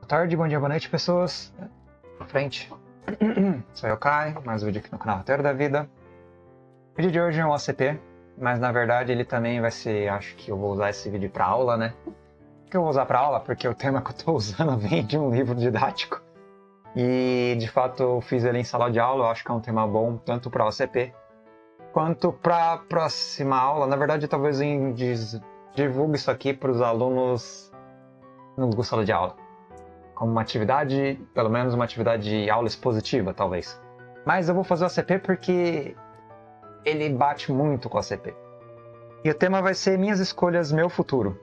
tarde, bom dia, boa noite, pessoas. Pra frente. Sou eu, Kai, mais um vídeo aqui no canal Roteiro da Vida. O vídeo de hoje é um OCP, mas na verdade ele também vai ser, acho que eu vou usar esse vídeo pra aula, né? Por que eu vou usar pra aula? Porque o tema que eu tô usando vem de um livro didático. E de fato eu fiz ele em sala de aula, eu acho que é um tema bom tanto pra OCP quanto pra próxima aula. Na verdade, talvez eu divulgue isso aqui para os alunos no sala de aula. Como uma atividade, pelo menos uma atividade de aula expositiva, talvez. Mas eu vou fazer o ACP porque ele bate muito com o ACP. E o tema vai ser Minhas Escolhas, Meu Futuro.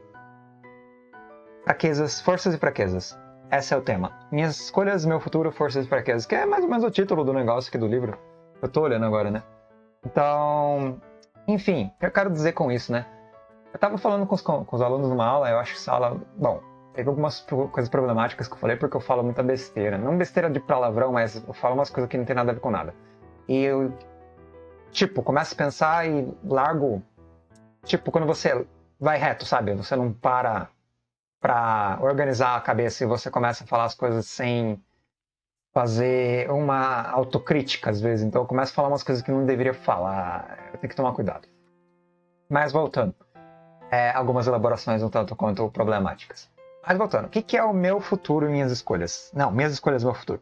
Fraquezas, Forças e Fraquezas. Esse é o tema. Minhas Escolhas, Meu Futuro, Forças e Fraquezas. Que é mais ou menos o título do negócio aqui do livro. Eu tô olhando agora, né? Então, enfim, o que eu quero dizer com isso, né? Eu tava falando com os alunos numa aula, eu acho que essa aula... Bom, teve algumas coisas problemáticas que eu falei porque eu falo muita besteira. Não besteira de palavrão, mas eu falo umas coisas que não tem nada a ver com nada. E eu, começo a pensar e largo... quando você vai reto, sabe? Você não para pra organizar a cabeça e você começa a falar as coisas sem fazer uma autocrítica, às vezes. Então eu começo a falar umas coisas que não deveria falar. Eu tenho que tomar cuidado. Mas voltando. Algumas elaborações um tanto quanto problemáticas. Mas voltando, o que é o meu futuro e minhas escolhas? Não, minhas escolhas e meu futuro.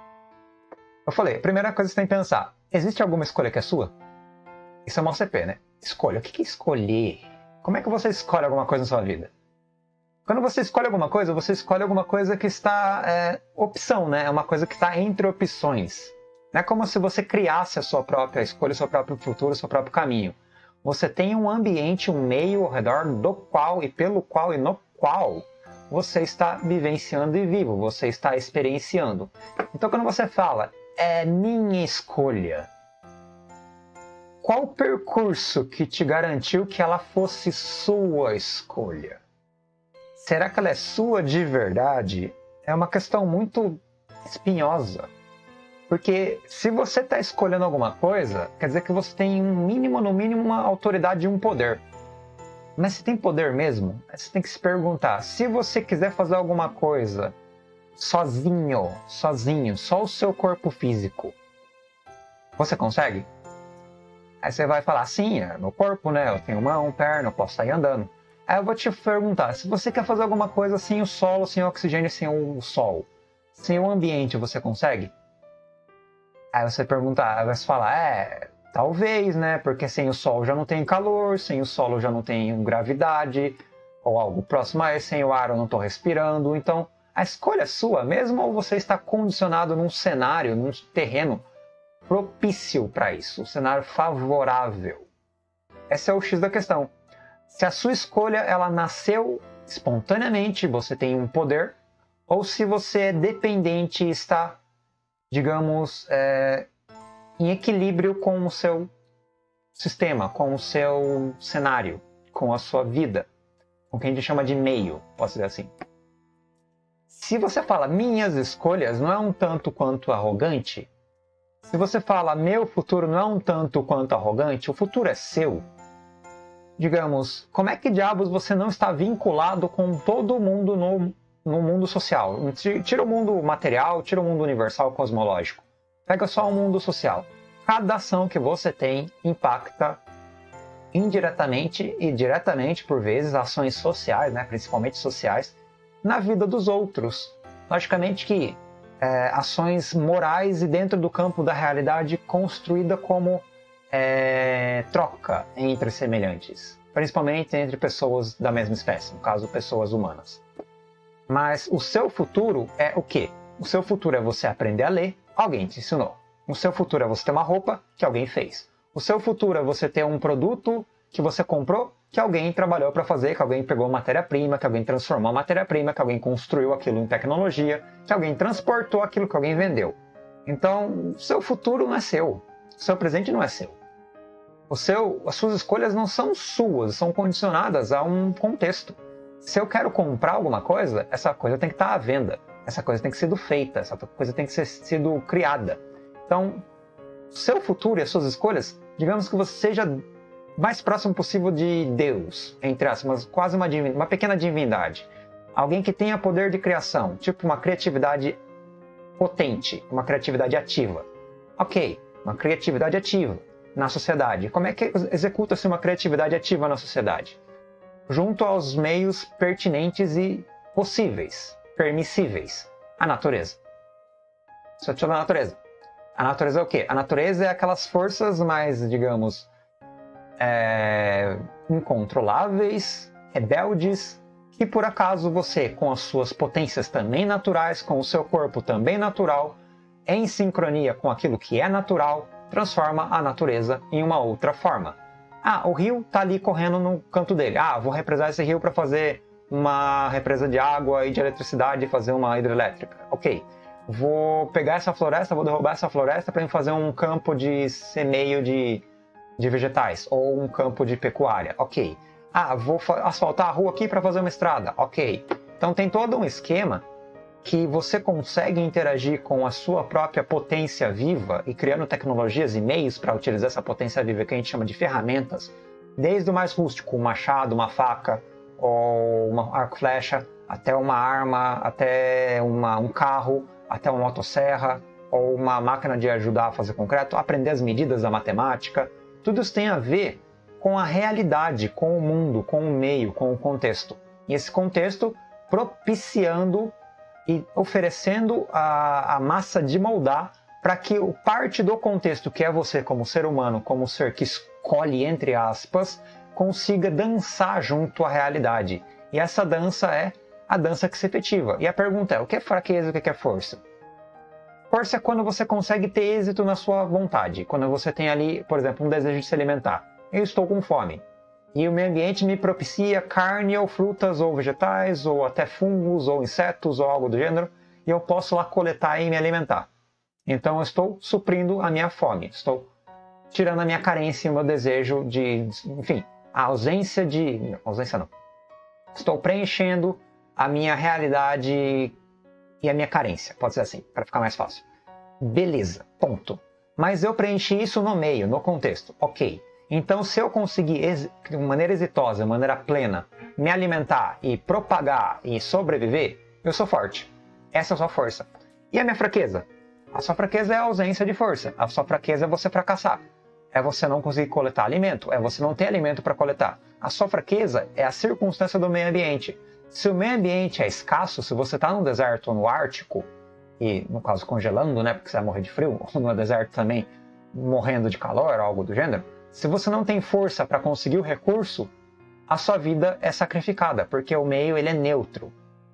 Eu falei, a primeira coisa que você tem que pensar, existe alguma escolha que é sua? Isso é uma OCP, né? Escolha, o que é escolher? Como é que você escolhe alguma coisa na sua vida? Quando você escolhe alguma coisa que está opção, né? É uma coisa que está entre opções. Não é como se você criasse a sua própria escolha, o seu próprio futuro, o seu próprio caminho. Você tem um ambiente, um meio ao redor do qual e pelo qual e no qual você está vivenciando e vivo, você está experienciando. Então quando você fala, é minha escolha, qual o percurso que te garantiu que ela fosse sua escolha? Será que ela é sua de verdade? É uma questão muito espinhosa. Porque se você está escolhendo alguma coisa, quer dizer que você tem no mínimo, uma autoridade e um poder. Mas se tem poder mesmo, você tem que se perguntar, se você quiser fazer alguma coisa sozinho, só o seu corpo físico, você consegue? Aí você vai falar, sim, é meu corpo, né? Eu tenho mão, perna, eu posso sair andando. Aí eu vou te perguntar, se você quer fazer alguma coisa sem o solo, sem o oxigênio, sem o sol, sem o ambiente, você consegue? Aí você pergunta, você fala, talvez, né? Porque sem o sol já não tem calor, sem o solo já não tem gravidade, ou algo próximo a isso, sem o ar eu não estou respirando. Então, a escolha é sua, mesmo ou você está condicionado num cenário, num terreno propício para isso, um cenário favorável. Esse é o X da questão. Se a sua escolha ela nasceu espontaneamente, você tem um poder, ou se você é dependente e está, digamos, em equilíbrio com o seu sistema, com o seu cenário, com a sua vida, com o que a gente chama de meio, posso dizer assim. Se você fala minhas escolhas, não é um tanto quanto arrogante? Se você fala meu futuro não é um tanto quanto arrogante, o futuro é seu. Digamos, como é que diabos você não está vinculado com todo mundo no mundo social? Tira o mundo material, tira o mundo universal, cosmológico. Pega só o mundo social. Cada ação que você tem impacta indiretamente e diretamente, por vezes, ações sociais, né, principalmente sociais, na vida dos outros. Logicamente que ações morais e dentro do campo da realidade construída como troca entre semelhantes, principalmente entre pessoas da mesma espécie, no caso, pessoas humanas. Mas o seu futuro é o quê? O seu futuro é você aprender a ler, alguém te ensinou. O seu futuro é você ter uma roupa que alguém fez. O seu futuro é você ter um produto que você comprou, que alguém trabalhou para fazer, que alguém pegou matéria-prima, que alguém transformou a matéria-prima, que alguém construiu aquilo em tecnologia, que alguém transportou aquilo que alguém vendeu. Então, o seu futuro não é seu. O seu presente não é seu. As suas escolhas não são suas, são condicionadas a um contexto. Se eu quero comprar alguma coisa, essa coisa tem que estar à venda. Essa coisa tem que ser feita, essa coisa tem que ser sido criada. Então, o seu futuro e as suas escolhas, digamos que você seja mais próximo possível de Deus, entre aspas, quase uma pequena divindade. Alguém que tenha poder de criação, tipo uma criatividade potente, uma criatividade ativa. Ok, uma criatividade ativa na sociedade. Como é que executa-se uma criatividade ativa na sociedade? Junto aos meios pertinentes e possíveis, permissíveis. A natureza. Isso é tudo a natureza. A natureza é o quê? A natureza é aquelas forças mais, digamos, incontroláveis, rebeldes, que por acaso você, com as suas potências também naturais, com o seu corpo também natural, em sincronia com aquilo que é natural, transforma a natureza em uma outra forma. Ah, o rio está ali correndo no canto dele. Ah, vou represar esse rio para fazer uma represa de água e de eletricidade e fazer uma hidrelétrica. Ok. Vou pegar essa floresta, vou derrubar essa floresta para fazer um campo de semeio de vegetais ou um campo de pecuária. Ok. Ah, vou asfaltar a rua aqui para fazer uma estrada. Ok. Então tem todo um esquema que você consegue interagir com a sua própria potência viva e criando tecnologias e meios para utilizar essa potência viva que a gente chama de ferramentas, desde o mais rústico, um machado, uma faca ou uma arco-flecha, até uma arma, até um carro, até uma motosserra ou uma máquina de ajudar a fazer concreto, aprender as medidas da matemática. Tudo isso tem a ver com a realidade, com o mundo, com o meio, com o contexto. E esse contexto propiciando e oferecendo a massa de moldar para que o parte do contexto, que é você como ser humano, como ser que escolhe, entre aspas, consiga dançar junto à realidade. E essa dança é a dança que se efetiva. E a pergunta é, o que é fraqueza e o que é força? Força é quando você consegue ter êxito na sua vontade. Quando você tem ali, por exemplo, um desejo de se alimentar. Eu estou com fome. E o meio ambiente me propicia carne ou frutas ou vegetais ou até fungos ou insetos ou algo do gênero e eu posso lá coletar e me alimentar. Então eu estou suprindo a minha fome, estou tirando a minha carência, o meu desejo de, enfim, a ausência de... ausência não. Estou preenchendo a minha realidade e a minha carência, pode ser assim, para ficar mais fácil. Beleza, ponto. Mas eu preenchi isso no meio, no contexto, ok. Então, se eu conseguir, de maneira exitosa, de maneira plena, me alimentar e propagar e sobreviver, eu sou forte. Essa é a sua força. E a minha fraqueza? A sua fraqueza é a ausência de força. A sua fraqueza é você fracassar. É você não conseguir coletar alimento. É você não ter alimento para coletar. A sua fraqueza é a circunstância do meio ambiente. Se o meio ambiente é escasso, se você está no deserto ou no Ártico, e no caso congelando, né, porque você vai morrer de frio, ou no deserto também, morrendo de calor, algo do gênero, se você não tem força para conseguir o recurso, a sua vida é sacrificada, porque o meio ele é neutro.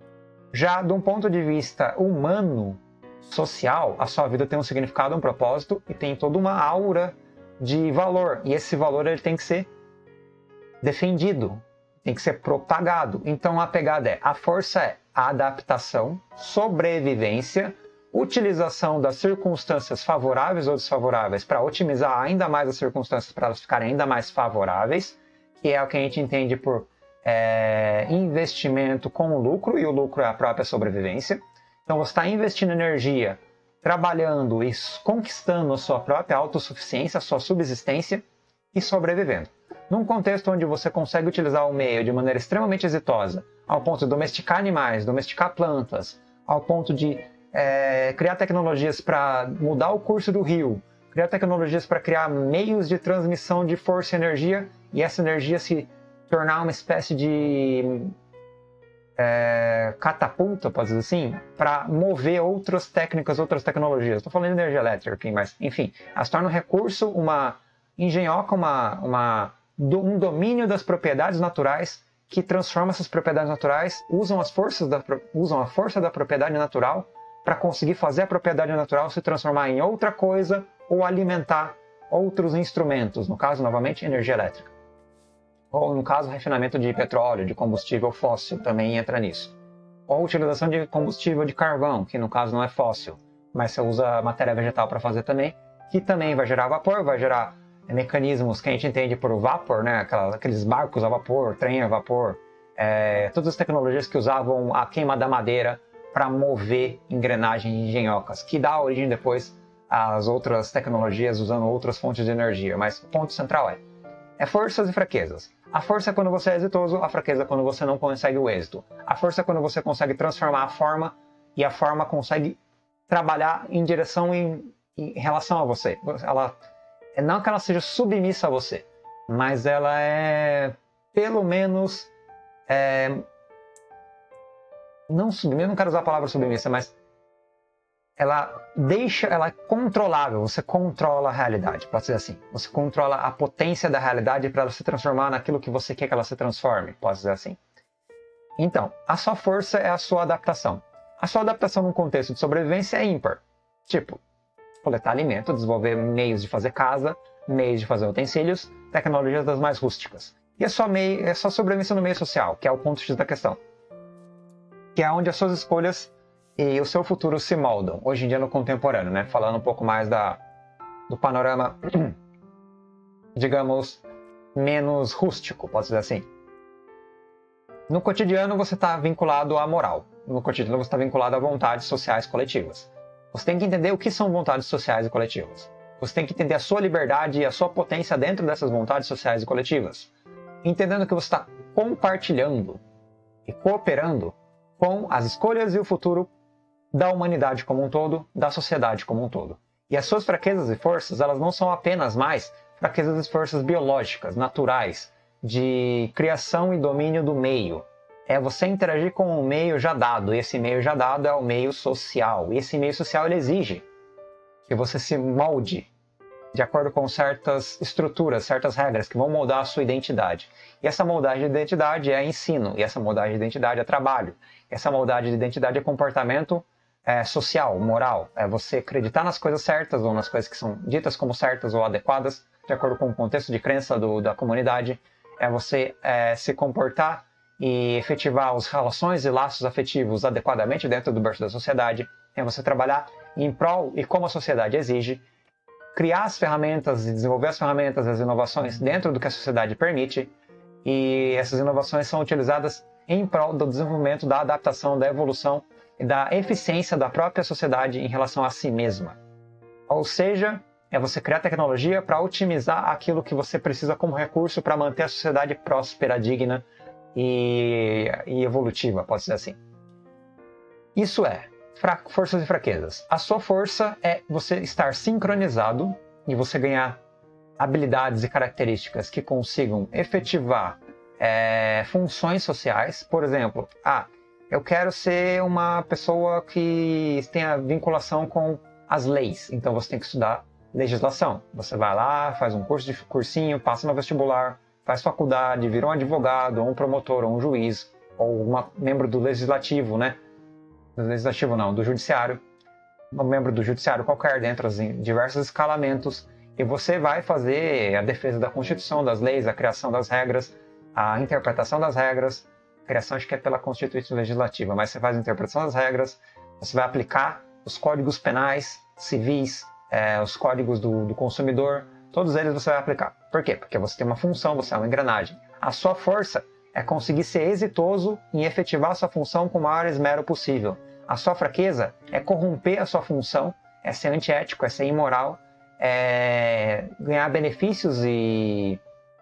Já de um ponto de vista humano, social, a sua vida tem um significado, um propósito e tem toda uma aura de valor. E esse valor ele tem que ser defendido, tem que ser propagado. Então a pegada é, a força é a adaptação, sobrevivência, utilização das circunstâncias favoráveis ou desfavoráveis para otimizar ainda mais as circunstâncias para elas ficarem ainda mais favoráveis, que é o que a gente entende por investimento com lucro, e o lucro é a própria sobrevivência. Então você está investindo energia, trabalhando e conquistando a sua própria autossuficiência, a sua subsistência e sobrevivendo. Num contexto onde você consegue utilizar o meio de maneira extremamente exitosa, ao ponto de domesticar animais, domesticar plantas, ao ponto de criar tecnologias para mudar o curso do rio, criar tecnologias para criar meios de transmissão de força e energia, e essa energia se tornar uma espécie de catapulta, pode dizer assim, para mover outras técnicas, outras tecnologias. Estou falando de energia elétrica aqui, mas enfim, ela se torna um recurso, uma engenhoca, um domínio das propriedades naturais que transforma essas propriedades naturais, usam a força da propriedade natural para conseguir fazer a propriedade natural se transformar em outra coisa ou alimentar outros instrumentos, no caso, novamente, energia elétrica. Ou, no caso, refinamento de petróleo, de combustível fóssil, também entra nisso. Ou utilização de combustível de carvão, que no caso não é fóssil, mas você usa matéria vegetal para fazer também, que também vai gerar vapor, vai gerar mecanismos que a gente entende por vapor, né? Aqueles barcos a vapor, trem a vapor, todas as tecnologias que usavam a queima da madeira para mover engrenagens de engenhocas, que dá origem depois às outras tecnologias usando outras fontes de energia. Mas o ponto central é forças e fraquezas. A força é quando você é exitoso, a fraqueza é quando você não consegue o êxito. A força é quando você consegue transformar a forma e a forma consegue trabalhar em direção em relação a você. Não que ela seja submissa a você, mas ela é, pelo menos, não submissa, não quero usar a palavra submissa, mas ela é controlável, você controla a realidade, pode ser assim. Você controla a potência da realidade para ela se transformar naquilo que você quer que ela se transforme, pode ser assim. Então, a sua força é a sua adaptação. A sua adaptação num contexto de sobrevivência é ímpar. Tipo, coletar alimento, desenvolver meios de fazer casa, meios de fazer utensílios, tecnologias das mais rústicas. E a sua sobrevivência no meio social, que é o ponto X da questão. Que é onde as suas escolhas e o seu futuro se moldam, hoje em dia no contemporâneo, né? Falando um pouco mais do panorama, digamos, menos rústico, pode dizer assim. No cotidiano você está vinculado à moral. No cotidiano você está vinculado a vontades sociais coletivas. Você tem que entender o que são vontades sociais e coletivas. Você tem que entender a sua liberdade e a sua potência dentro dessas vontades sociais e coletivas. Entendendo que você está compartilhando e cooperando com as escolhas e o futuro da humanidade como um todo, da sociedade como um todo. E as suas fraquezas e forças, elas não são apenas mais fraquezas e forças biológicas, naturais, de criação e domínio do meio. É você interagir com um meio já dado, e esse meio já dado é o meio social. E esse meio social ele exige que você se molde de acordo com certas estruturas, certas regras que vão moldar a sua identidade. E essa moldagem de identidade é ensino, e essa moldagem de identidade é trabalho. Essa moldagem de identidade é comportamento social, moral. É você acreditar nas coisas certas ou nas coisas que são ditas como certas ou adequadas, de acordo com o contexto de crença da comunidade. É você se comportar e efetivar as relações e laços afetivos adequadamente dentro do berço da sociedade. É você trabalhar em prol e como a sociedade exige, criar as ferramentas e desenvolver as ferramentas e as inovações dentro do que a sociedade permite, e essas inovações são utilizadas em prol do desenvolvimento, da adaptação, da evolução e da eficiência da própria sociedade em relação a si mesma. Ou seja, é você criar tecnologia para otimizar aquilo que você precisa como recurso para manter a sociedade próspera, digna e evolutiva, pode ser assim. Isso é forças e fraquezas. A sua força é você estar sincronizado e você ganhar habilidades e características que consigam efetivar funções sociais. Por exemplo, eu quero ser uma pessoa que tenha vinculação com as leis, então você tem que estudar legislação. Você vai lá, faz um cursinho, passa no vestibular, faz faculdade, vira um advogado, ou um promotor, ou um juiz, ou um membro do legislativo, né? Do legislativo não, do judiciário, um membro do judiciário qualquer, dentro de diversos escalamentos, e você vai fazer a defesa da Constituição, das leis, a criação das regras, a interpretação das regras. A criação acho que é pela Constituição Legislativa, mas você faz a interpretação das regras, você vai aplicar os códigos penais, civis, os códigos do consumidor, todos eles você vai aplicar. Por quê? Porque você tem uma função, você é uma engrenagem. A sua força é conseguir ser exitoso em efetivar a sua função com o maior esmero possível. A sua fraqueza é corromper a sua função, é ser antiético, é ser imoral, é ganhar benefícios e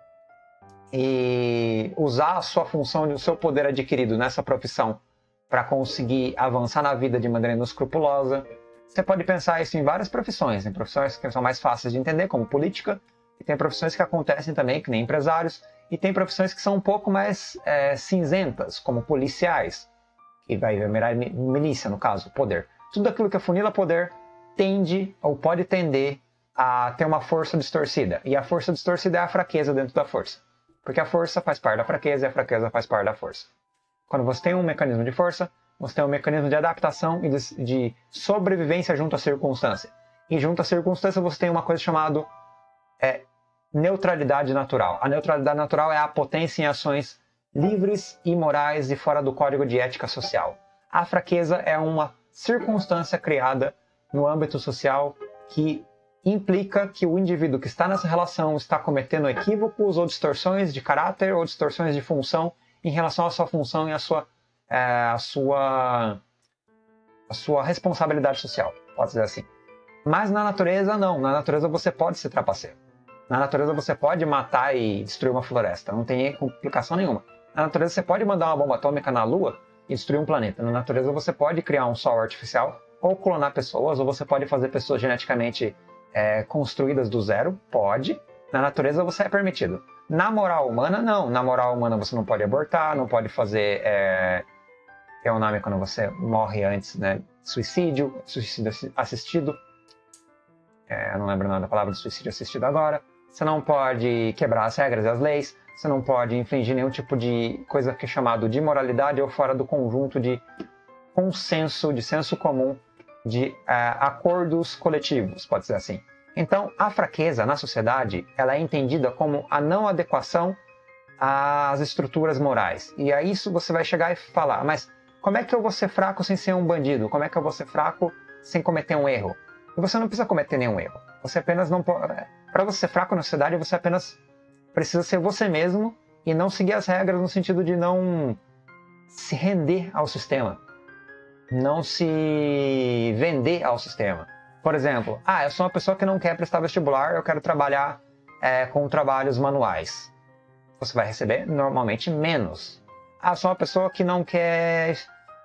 usar a sua função e o seu poder adquirido nessa profissão para conseguir avançar na vida de maneira inescrupulosa. Você pode pensar isso em várias profissões. Tem profissões que são mais fáceis de entender, como política, e tem profissões que acontecem também, que nem empresários, e tem profissões que são um pouco mais cinzentas, como policiais, que vai virar milícia, no caso, poder. Tudo aquilo que afunila poder tende ou pode tender a ter uma força distorcida. E a força distorcida é a fraqueza dentro da força. Porque a força faz parte da fraqueza e a fraqueza faz parte da força. Quando você tem um mecanismo de força, você tem um mecanismo de adaptação e de sobrevivência junto à circunstância. E junto à circunstância você tem uma coisa chamada neutralidade natural. A neutralidade natural é a potência em ações livres e morais e fora do código de ética social. A fraqueza é uma circunstância criada no âmbito social que implica que o indivíduo que está nessa relação está cometendo equívocos ou distorções de caráter ou distorções de função em relação à sua função e à sua responsabilidade social, pode dizer assim. Mas na natureza, não. Na natureza você pode ser trapaceiro. Na natureza você pode matar e destruir uma floresta, não tem complicação nenhuma. Na natureza você pode mandar uma bomba atômica na Lua e destruir um planeta. Na natureza você pode criar um sol artificial, ou clonar pessoas, ou você pode fazer pessoas geneticamente construídas do zero, pode. Na natureza você é permitido. Na moral humana, não. Na moral humana você não pode abortar, não pode fazer... é o nome quando você morre antes, né? Suicídio assistido. Eu não lembro o nome da palavra de suicídio assistido agora. Você não pode quebrar as regras e as leis. Você não pode infringir nenhum tipo de coisa que é chamado de imoralidade ou fora do conjunto de consenso, de senso comum, de acordos coletivos, pode ser assim. Então, a fraqueza na sociedade, ela é entendida como a não adequação às estruturas morais. E a isso você vai chegar e falar, mas como é que eu vou ser fraco sem ser um bandido? Como é que eu vou ser fraco sem cometer um erro? E você não precisa cometer nenhum erro. Você apenas não pode... Para você ser fraco na sociedade, você apenas precisa ser você mesmo e não seguir as regras no sentido de não se render ao sistema. Não se vender ao sistema. Por exemplo, eu sou uma pessoa que não quer prestar vestibular, eu quero trabalhar com trabalhos manuais. Você vai receber normalmente menos. Eu sou uma pessoa que não quer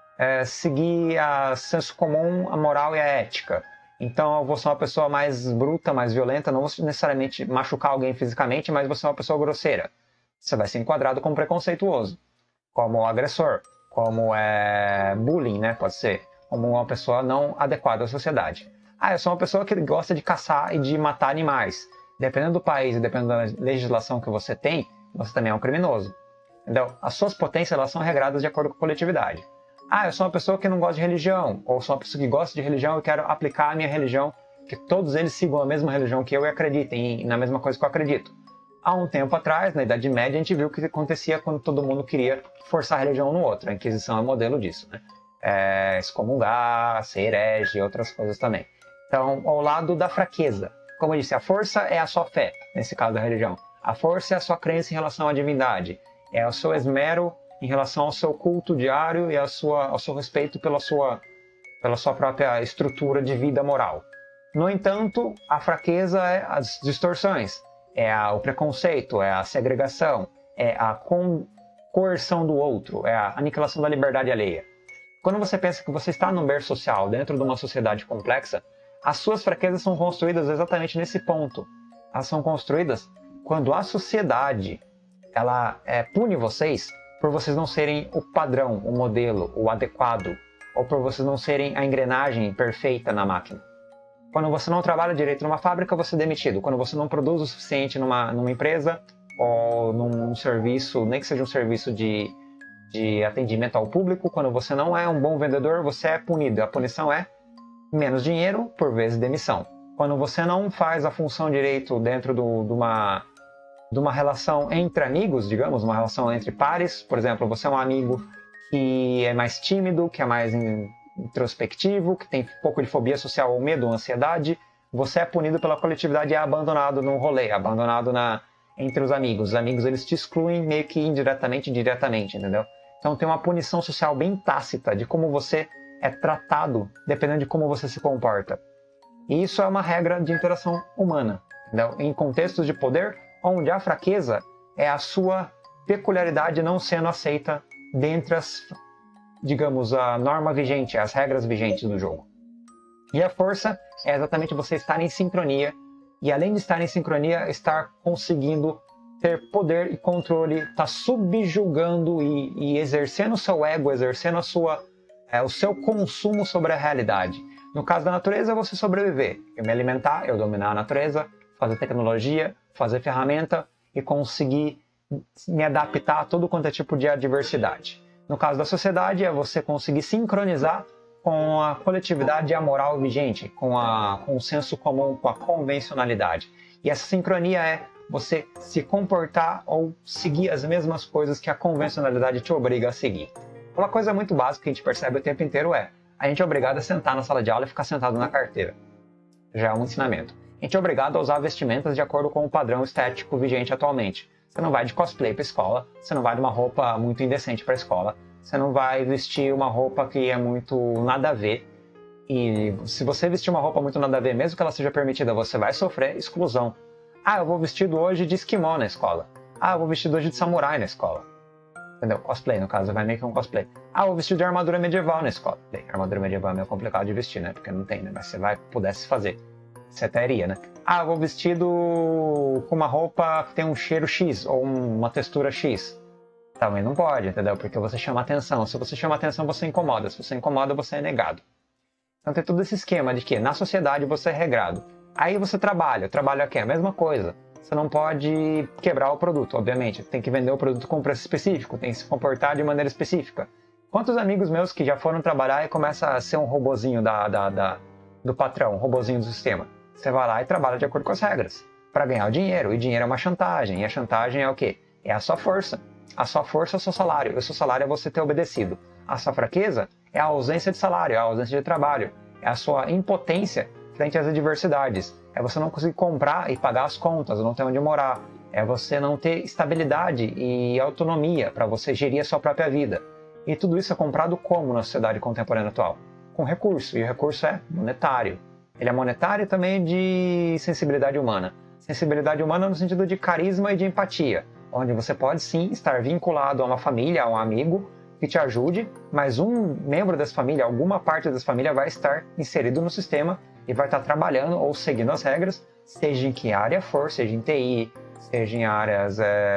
seguir o senso comum, a moral e a ética. Então eu vou ser uma pessoa mais bruta, mais violenta, não vou necessariamente machucar alguém fisicamente, mas vou ser uma pessoa grosseira. Você vai ser enquadrado como preconceituoso, como agressor, como bullying, né? Pode ser, como uma pessoa não adequada à sociedade. Eu sou uma pessoa que gosta de caçar e de matar animais. Dependendo do país e dependendo da legislação que você tem, você também é um criminoso. Então, as suas potências elas são regradas de acordo com a coletividade. Eu sou uma pessoa que não gosta de religião, ou sou uma pessoa que gosta de religião e quero aplicar a minha religião, que todos eles sigam a mesma religião que eu e acreditem na mesma coisa que eu acredito. Há um tempo atrás, na Idade Média, a gente viu o que acontecia quando todo mundo queria forçar a religião no outro. A Inquisição é um modelo disso, né? Excomungar, ser herege e outras coisas também. Então, ao lado da fraqueza. Como eu disse, a força é a sua fé, nesse caso da religião. A força é a sua crença em relação à divindade. É o seu esmero em relação ao seu culto diário e ao seu respeito pela sua própria estrutura de vida moral. No entanto, a fraqueza é as distorções, o preconceito, é a segregação, é a coerção do outro, é a aniquilação da liberdade alheia. Quando você pensa que você está num berço social dentro de uma sociedade complexa, as suas fraquezas são construídas exatamente nesse ponto. Elas são construídas quando a sociedade ela pune vocês por vocês não serem o padrão, o modelo, o adequado, ou por vocês não serem a engrenagem perfeita na máquina. Quando você não trabalha direito numa fábrica, você é demitido. Quando você não produz o suficiente numa empresa ou num serviço, nem que seja um serviço de atendimento ao público, quando você não é um bom vendedor, você é punido. A punição é menos dinheiro, por vezes demissão. Quando você não faz a função direito dentro de uma relação entre amigos, digamos, uma relação entre pares, por exemplo, você é um amigo que é mais tímido, que é mais introspectivo, que tem um pouco de fobia social ou medo ou ansiedade, você é punido pela coletividade e é abandonado no rolê, abandonado entre os amigos. Os amigos, eles te excluem meio que indiretamente e diretamente, entendeu? Então tem uma punição social bem tácita de como você é tratado, dependendo de como você se comporta. E isso é uma regra de interação humana, entendeu? Em contextos de poder, onde a fraqueza é a sua peculiaridade não sendo aceita dentre digamos, a norma vigente, as regras vigentes do jogo. E a força é exatamente você estar em sincronia, e além de estar em sincronia, estar conseguindo ter poder e controle, estar subjugando e exercendo o seu ego, exercendo o seu consumo sobre a realidade. No caso da natureza, você sobreviver. Eu me alimentar, eu dominar a natureza, fazer tecnologia, fazer ferramenta e conseguir me adaptar a todo quanto é tipo de adversidade. No caso da sociedade, é você conseguir sincronizar com a coletividade e a moral vigente, com o senso comum, com a convencionalidade. E essa sincronia é você se comportar ou seguir as mesmas coisas que a convencionalidade te obriga a seguir. Uma coisa muito básica que a gente percebe o tempo inteiro a gente é obrigado a sentar na sala de aula e ficar sentado na carteira. Já é um ensinamento. A gente é obrigado a usar vestimentas de acordo com o padrão estético vigente atualmente. Você não vai de cosplay para a escola, você não vai de uma roupa muito indecente para a escola, você não vai vestir uma roupa que é muito nada a ver. E se você vestir uma roupa muito nada a ver, mesmo que ela seja permitida, você vai sofrer exclusão. Ah, eu vou vestido hoje de esquimó na escola. Ah, eu vou vestido hoje de samurai na escola. Entendeu? Cosplay, no caso, vai meio que um cosplay. Ah, eu vou vestido de armadura medieval na escola. Bem, armadura medieval é meio complicado de vestir, né? Porque não tem, né? Mas você pudesse fazer. Você até iria, né? Ah, eu vou vestido com uma roupa que tem um cheiro X ou uma textura X. Também não pode, entendeu? Porque você chama atenção. Se você chama atenção, você incomoda. Se você incomoda, você é negado. Então tem todo esse esquema de que na sociedade você é regrado. Aí você trabalha. O trabalho aqui é a mesma coisa. Você não pode quebrar o produto, obviamente. Tem que vender o produto com preço específico. Tem que se comportar de maneira específica. Quantos amigos meus que já foram trabalhar e começa a ser um robozinho do patrão, um robozinho do sistema? Você vai lá e trabalha de acordo com as regras para ganhar o dinheiro. E dinheiro é uma chantagem. E a chantagem é o quê? É a sua força. A sua força é o seu salário. E o seu salário é você ter obedecido. A sua fraqueza é a ausência de salário, é a ausência de trabalho. É a sua impotência frente às adversidades. É você não conseguir comprar e pagar as contas, não ter onde morar. É você não ter estabilidade e autonomia para você gerir a sua própria vida. E tudo isso é comprado como na sociedade contemporânea atual? Com recurso. E o recurso é monetário. Ele é monetário também de sensibilidade humana. Sensibilidade humana no sentido de carisma e de empatia, onde você pode sim estar vinculado a uma família, a um amigo que te ajude, mas um membro dessa família, alguma parte dessa família vai estar inserido no sistema e vai estar trabalhando ou seguindo as regras, seja em que área for, seja em TI, seja em áreas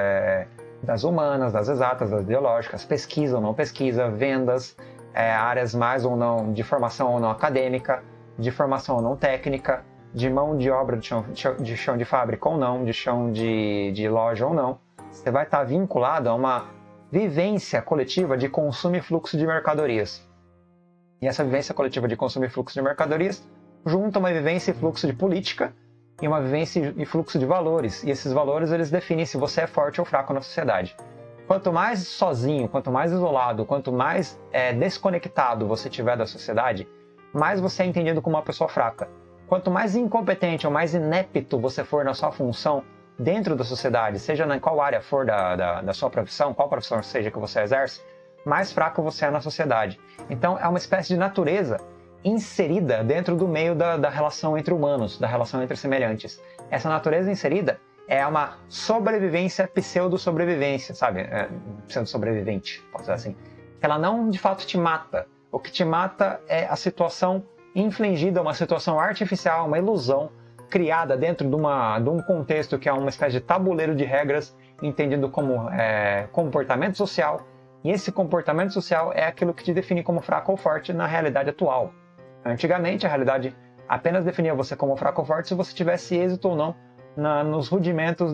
das humanas, das exatas, das biológicas, pesquisa ou não pesquisa, vendas, áreas mais ou não de formação ou não acadêmica, de formação ou não técnica, de mão de obra de chão de fábrica ou não, de chão de loja ou não. Você vai estar vinculado a uma vivência coletiva de consumo e fluxo de mercadorias. E essa vivência coletiva de consumo e fluxo de mercadorias junta uma vivência e fluxo de política e uma vivência e fluxo de valores. E esses valores eles definem se você é forte ou fraco na sociedade. Quanto mais sozinho, quanto mais isolado, quanto mais desconectado você tiver da sociedade, mais você é entendido como uma pessoa fraca. Quanto mais incompetente ou mais inepto você for na sua função dentro da sociedade, seja em qual área for da sua profissão, qual profissão seja que você exerce, mais fraco você é na sociedade. Então é uma espécie de natureza inserida dentro do meio da relação entre humanos, da relação entre semelhantes. Essa natureza inserida é uma sobrevivência, pseudo-sobrevivência, sabe? Pseudo-sobrevivente, posso dizer assim. Ela não de fato te mata. O que te mata é a situação infligida, uma situação artificial, uma ilusão criada dentro de um contexto que é uma espécie de tabuleiro de regras entendido como comportamento social, e esse comportamento social é aquilo que te define como fraco ou forte na realidade atual. Antigamente, a realidade apenas definia você como fraco ou forte se você tivesse êxito ou não nos rudimentos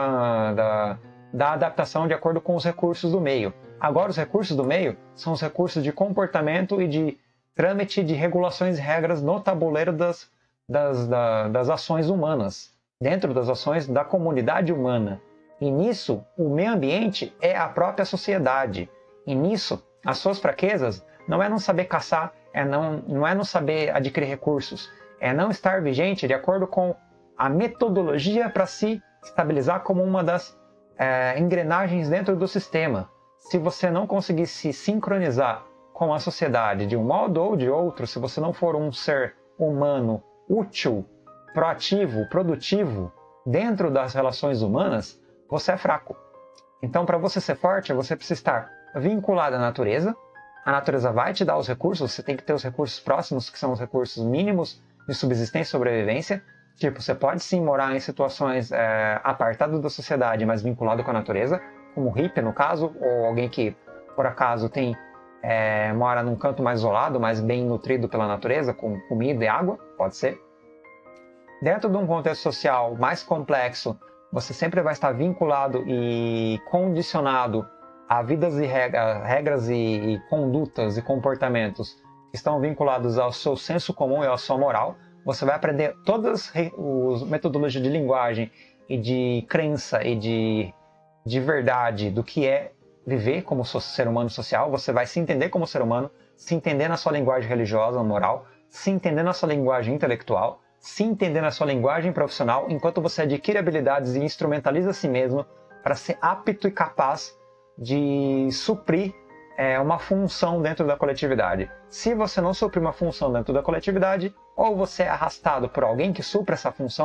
da adaptação de acordo com os recursos do meio. Agora, os recursos do meio são os recursos de comportamento e de trâmite de regulações e regras no tabuleiro das ações humanas, dentro das ações da comunidade humana. E nisso, o meio ambiente é a própria sociedade. E nisso, as suas fraquezas não é não saber caçar, não é não saber adquirir recursos, é não estar vigente de acordo com a metodologia para se estabilizar como uma das engrenagens dentro do sistema. Se você não conseguir se sincronizar com a sociedade de um modo ou de outro, se você não for um ser humano útil, proativo, produtivo dentro das relações humanas, você é fraco. Então, para você ser forte, você precisa estar vinculado à natureza. A natureza vai te dar os recursos, você tem que ter os recursos próximos, que são os recursos mínimos de subsistência e sobrevivência. Tipo, você pode sim morar em situações apartado da sociedade, mas vinculado com a natureza, como hippie no caso, ou alguém que, por acaso, mora num canto mais isolado, mas bem nutrido pela natureza, com comida e água, pode ser. Dentro de um contexto social mais complexo, você sempre vai estar vinculado e condicionado a vidas e regras e condutas e comportamentos que estão vinculados ao seu senso comum e à sua moral. Você vai aprender todas as metodologias de linguagem e de crença e de verdade do que é viver como ser humano social. Você vai se entender como ser humano, se entender na sua linguagem religiosa, moral, se entender na sua linguagem intelectual, se entender na sua linguagem profissional, enquanto você adquire habilidades e instrumentaliza a si mesmo para ser apto e capaz de suprir uma função dentro da coletividade. Se você não suprir uma função dentro da coletividade, ou você é arrastado por alguém que supra essa função,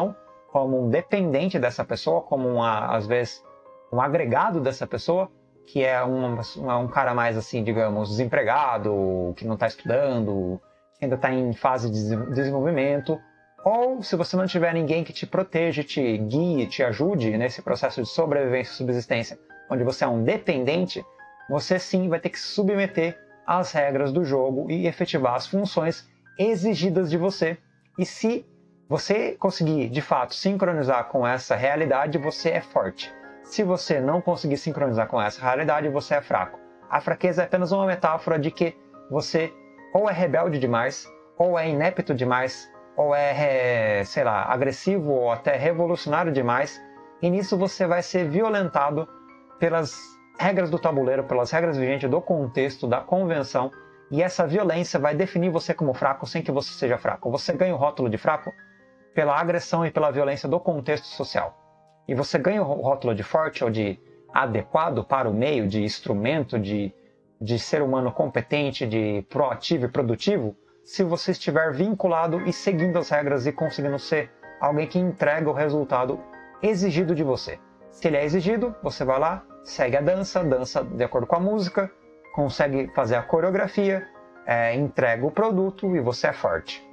como um dependente dessa pessoa, como às vezes um agregado dessa pessoa, que é um cara mais assim, digamos, desempregado, que não está estudando, que ainda está em fase de desenvolvimento. Ou se você não tiver ninguém que te proteja, te guie, te ajude nesse processo de sobrevivência e subsistência, onde você é um dependente, você sim vai ter que se submeter às regras do jogo e efetivar as funções exigidas de você. E se você conseguir, de fato, sincronizar com essa realidade, você é forte. Se você não conseguir sincronizar com essa realidade, você é fraco. A fraqueza é apenas uma metáfora de que você ou é rebelde demais, ou é inepto demais, ou é, sei lá, agressivo ou até revolucionário demais, e nisso você vai ser violentado pelas regras do tabuleiro, pelas regras vigentes do contexto, da convenção, e essa violência vai definir você como fraco sem que você seja fraco. Você ganha o rótulo de fraco pela agressão e pela violência do contexto social. E você ganha o rótulo de forte ou de adequado para o meio, de instrumento, de ser humano competente, de proativo e produtivo, se você estiver vinculado e seguindo as regras e conseguindo ser alguém que entrega o resultado exigido de você. Se ele é exigido, você vai lá, segue a dança, dança de acordo com a música, consegue fazer a coreografia, entrega o produto e você é forte.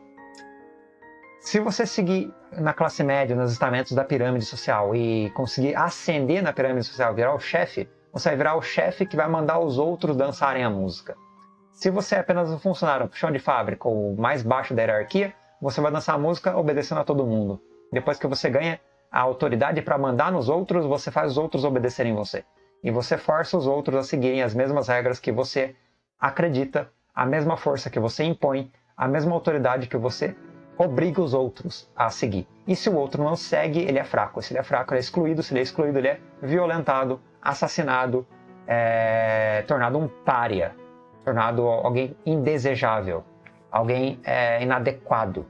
Se você seguir na classe média, nos estamentos da pirâmide social e conseguir ascender na pirâmide social, virar o chefe, você vai virar o chefe que vai mandar os outros dançarem a música. Se você é apenas um funcionário, um chão de fábrica ou mais baixo da hierarquia, você vai dançar a música obedecendo a todo mundo. Depois que você ganha a autoridade para mandar nos outros, você faz os outros obedecerem você. E você força os outros a seguirem as mesmas regras que você acredita, a mesma força que você impõe, a mesma autoridade que você obriga os outros a seguir. E se o outro não segue, ele é fraco. Se ele é fraco, ele é excluído. Se ele é excluído, ele é violentado, assassinado, tornado um pária, tornado alguém indesejável, alguém inadequado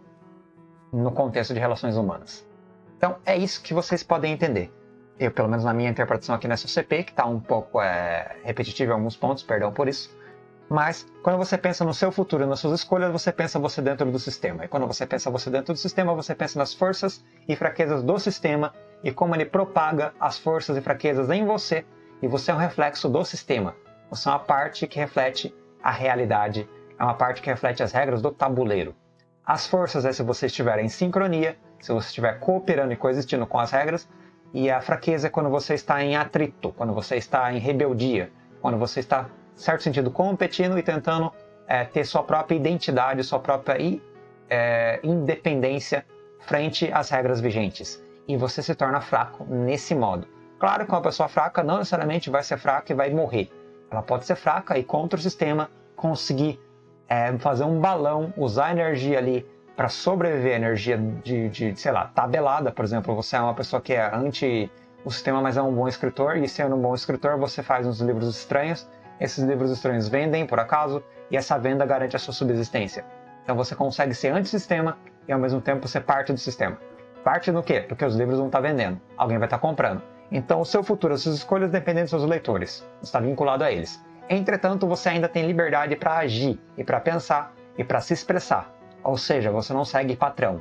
no contexto de relações humanas. Então, é isso que vocês podem entender. Eu, pelo menos na minha interpretação aqui nessa CP, que está um pouco repetitiva em alguns pontos, perdão por isso. Mas, quando você pensa no seu futuro e nas suas escolhas, você pensa você dentro do sistema. E quando você pensa você dentro do sistema, você pensa nas forças e fraquezas do sistema e como ele propaga as forças e fraquezas em você. E você é um reflexo do sistema. Você é uma parte que reflete a realidade, é uma parte que reflete as regras do tabuleiro. As forças é se você estiver em sincronia, se você estiver cooperando e coexistindo com as regras, e a fraqueza é quando você está em atrito, quando você está em rebeldia, quando você está, em certo sentido, competindo e tentando ter sua própria identidade, sua própria independência frente às regras vigentes. E você se torna fraco nesse modo. Claro que uma pessoa fraca não necessariamente vai ser fraca e vai morrer. Ela pode ser fraca e contra o sistema conseguir fazer um balão, usar a energia ali para sobreviver, energia sei lá, tabelada, por exemplo. Você é uma pessoa que é anti o sistema, mas é um bom escritor, e sendo um bom escritor, você faz uns livros estranhos. Esses livros estranhos vendem, por acaso, e essa venda garante a sua subsistência. Então você consegue ser antissistema e ao mesmo tempo ser parte do sistema. Parte do quê? Porque os livros vão estar vendendo, alguém vai estar comprando. Então o seu futuro, as suas escolhas dependem dos seus leitores, está vinculado a eles. Entretanto, você ainda tem liberdade para agir, e para pensar, e para se expressar. Ou seja, você não segue patrão.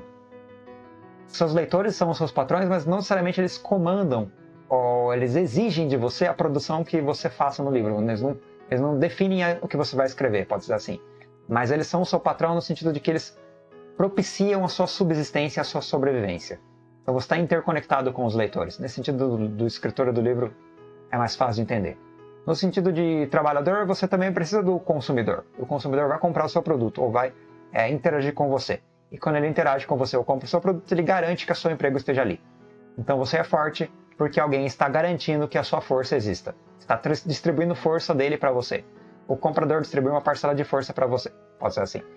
Seus leitores são os seus patrões, mas não necessariamente eles comandam ou eles exigem de você a produção que você faça no livro. Eles não definem o que você vai escrever, pode ser assim. Mas eles são o seu patrão no sentido de que eles propiciam a sua subsistência, a sua sobrevivência. Então você está interconectado com os leitores. Nesse sentido do escritor do livro é mais fácil de entender. No sentido de trabalhador, você também precisa do consumidor. O consumidor vai comprar o seu produto ou vai interagir com você. E quando ele interage com você ou compra o seu produto, ele garante que o seu emprego esteja ali. Então você é forte porque alguém está garantindo que a sua força exista. Está distribuindo força dele para você. O comprador distribui uma parcela de força para você. Pode ser assim.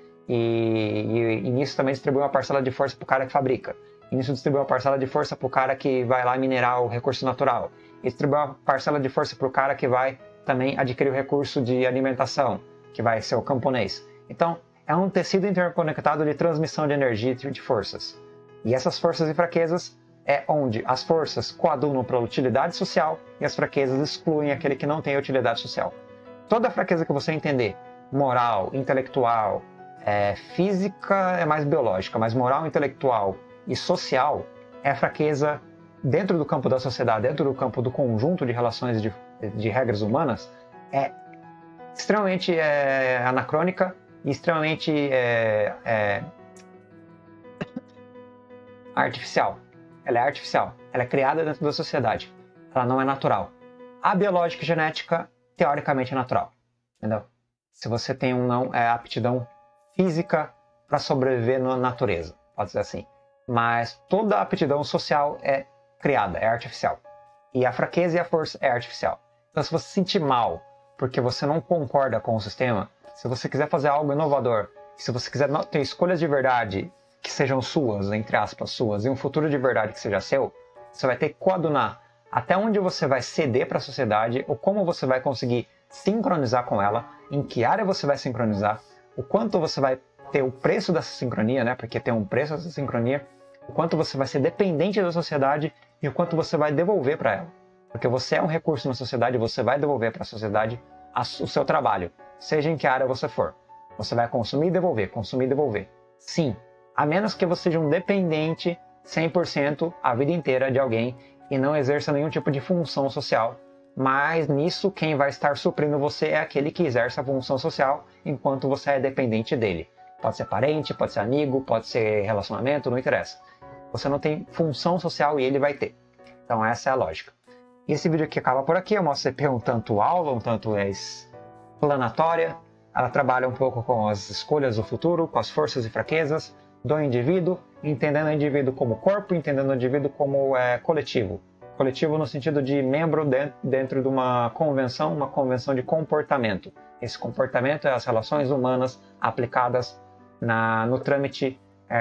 E nisso também distribui uma parcela de força para o cara que fabrica. E nisso distribui uma parcela de força para o cara que vai lá minerar o recurso natural. E distribui uma parcela de força para o cara que vai também adquirir o recurso de alimentação, que vai ser o camponês. Então, é um tecido interconectado de transmissão de energia e de forças. E essas forças e fraquezas é onde as forças coadunam para a utilidade social e as fraquezas excluem aquele que não tem utilidade social. Toda fraqueza que você entender, moral, intelectual, física é mais biológica, mas moral, intelectual e social, é fraqueza dentro do campo da sociedade, dentro do campo do conjunto de relações de regras humanas, é extremamente anacrônica e extremamente artificial. Ela é artificial, ela é criada dentro da sociedade, ela não é natural. A biológica e genética, teoricamente, é natural, entendeu? Se você tem aptidão física para sobreviver na natureza, pode dizer assim. Mas toda a aptidão social é criada, é artificial. E a fraqueza e a força é artificial. Então, se você se sentir mal porque você não concorda com o sistema, se você quiser fazer algo inovador, se você quiser ter escolhas de verdade que sejam suas, entre aspas, suas, e um futuro de verdade que seja seu, você vai ter que coadunar até onde você vai ceder para a sociedade, ou como você vai conseguir sincronizar com ela, em que área você vai sincronizar, o quanto você vai ter o preço dessa sincronia, né? Porque tem um preço dessa sincronia, o quanto você vai ser dependente da sociedade e o quanto você vai devolver para ela. Porque você é um recurso na sociedade, você vai devolver para a sociedade o seu trabalho, seja em que área você for. Você vai consumir e devolver, consumir e devolver. Sim, a menos que você seja um dependente 100% a vida inteira de alguém e não exerça nenhum tipo de função social. Mas nisso, quem vai estar suprindo você é aquele que exerce a função social enquanto você é dependente dele. Pode ser parente, pode ser amigo, pode ser relacionamento, não interessa. Você não tem função social e ele vai ter. Então essa é a lógica. E esse vídeo aqui acaba por aqui. Eu mostro a CP um tanto aula, um tanto explanatória. Ela trabalha um pouco com as escolhas do futuro, com as forças e fraquezas do indivíduo, entendendo o indivíduo como corpo, entendendo o indivíduo como coletivo. Coletivo no sentido de membro dentro de uma convenção de comportamento. Esse comportamento é as relações humanas aplicadas no trâmite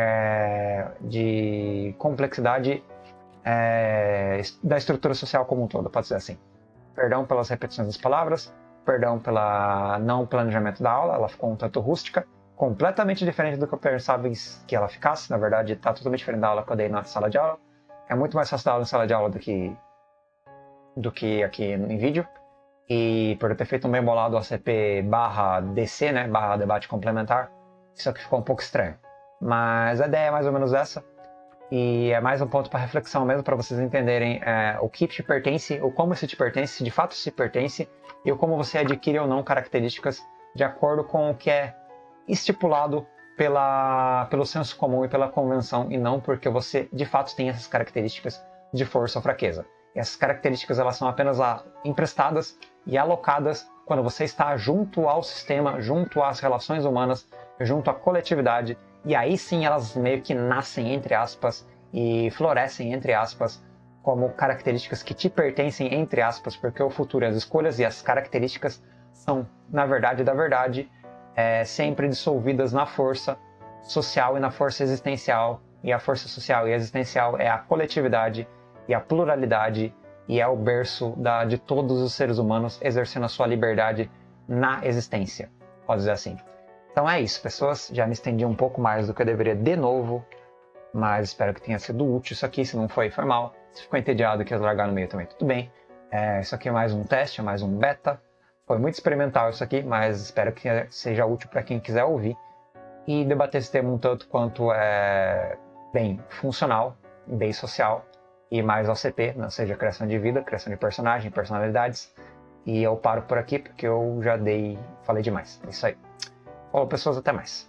de complexidade da estrutura social como um todo, pode ser assim. Perdão pelas repetições das palavras, perdão pelo não planejamento da aula, ela ficou um tanto rústica, completamente diferente do que eu pensava que ela ficasse. Na verdade, está totalmente diferente da aula que eu dei na sala de aula. É muito mais fácil dar aula na sala de aula do que aqui em vídeo. E por eu ter feito um bem bolado ACP/DC, né, / debate complementar, isso aqui ficou um pouco estranho. Mas a ideia é mais ou menos essa. E é mais um ponto para reflexão mesmo, para vocês entenderem o que te pertence, ou como isso te pertence, se de fato se pertence, e como você adquire ou não características de acordo com o que é estipulado pelo senso comum e pela convenção, e não porque você de fato tem essas características de força ou fraqueza. E essas características elas são apenas emprestadas e alocadas quando você está junto ao sistema, junto às relações humanas, junto à coletividade, e aí sim elas meio que nascem, entre aspas, e florescem, entre aspas, como características que te pertencem, entre aspas, porque o futuro, as escolhas e as características são, na verdade da verdade, sempre dissolvidas na força social e na força existencial. E a força social e existencial é a coletividade e a pluralidade, e é o berço de todos os seres humanos exercendo a sua liberdade na existência, pode dizer assim. Então é isso, pessoas. Já me estendi um pouco mais do que eu deveria de novo, mas espero que tenha sido útil isso aqui. Se não foi, foi mal. Se ficou entediado e quer largar no meio também, tudo bem. Isso aqui é mais um teste, é mais um beta. Foi muito experimental isso aqui, mas espero que seja útil para quem quiser ouvir e debater esse tema um tanto quanto bem funcional, bem social e mais OCP, não seja criação de vida, criação de personagem, personalidades. E eu paro por aqui porque eu já falei demais. É isso aí. Falou, pessoas, até mais.